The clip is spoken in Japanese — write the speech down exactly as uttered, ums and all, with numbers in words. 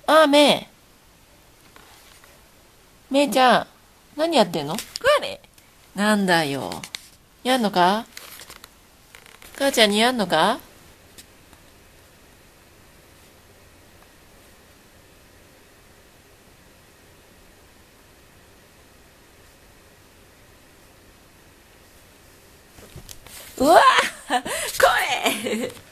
ああ、めい。めいちゃん、何やってんの？れなんだよ。やんのか？母ちゃんにやんのか？うわーこれ